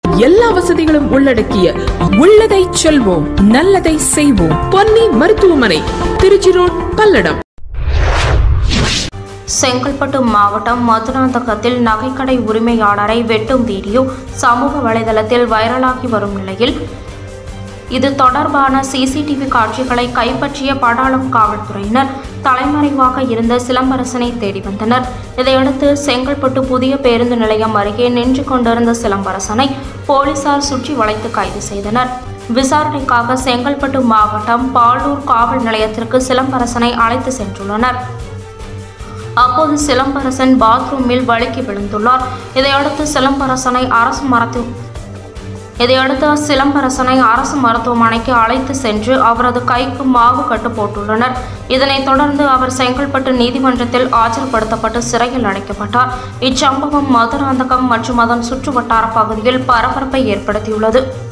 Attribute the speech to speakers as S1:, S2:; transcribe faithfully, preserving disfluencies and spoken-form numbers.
S1: எல்லா வசதிகளும் உள்ளடக்கிய உள்ளதை செல்வோம் நல்லதை செய்வோம் பொன்னி மருத்துவமனை, திருச்சி ரோட், பல்லடம்.
S2: செங்கல்பட்டு மாவட்டம் மதுராந்தகத்தில் நகைக்கடை உரிமையாளரை வெட்டும் வீடியோ சமூக வலைதளத்தில் வைரலாகி வரும் நிலையில் இது தொடர்பான சிசிடிவி காட்சிகளை கைப்பற்றிய படாளம் காவல்துறையினர் தலைமறைவாக இருந்த சிலம்பரசனை தேடி வந்தனர். இதையடுத்து செங்கல்பட்டு புதிய பேருந்து நிலையம் அருகே நின்று கொண்டிருந்த சிலம்பரசனை போலீசார் சுற்றி வளைத்து கைது செய்தனர். விசாரணைக்காக செங்கல்பட்டு மாவட்டம் பாலூர் காவல் நிலையத்திற்கு சிலம்பரசனை அழைத்து சென்றுள்ளனர். அப்போது சிலம்பரசன் பாத்ரூமில் வழுக்கி விழுந்துள்ளார். இதையடுத்து சிலம்பரசனை அரசு மருத்துவ இதையடுத்து சிலம்பரசனை அரசு மருத்துவமனைக்கு அழைத்து சென்று அவரது கைக்கு மாவு கட்டு போட்டுள்ளனர். இதனைத் தொடர்ந்து அவர் செங்கல்பட்டு நீதிமன்றத்தில் ஆஜர்படுத்தப்பட்டு சிறையில் அடைக்கப்பட்டார். இச்சம்பவம் மதுராந்தகம் மற்றும் அதன் சுற்றுவட்டார பகுதியில் பரபரப்பை ஏற்படுத்தியுள்ளது.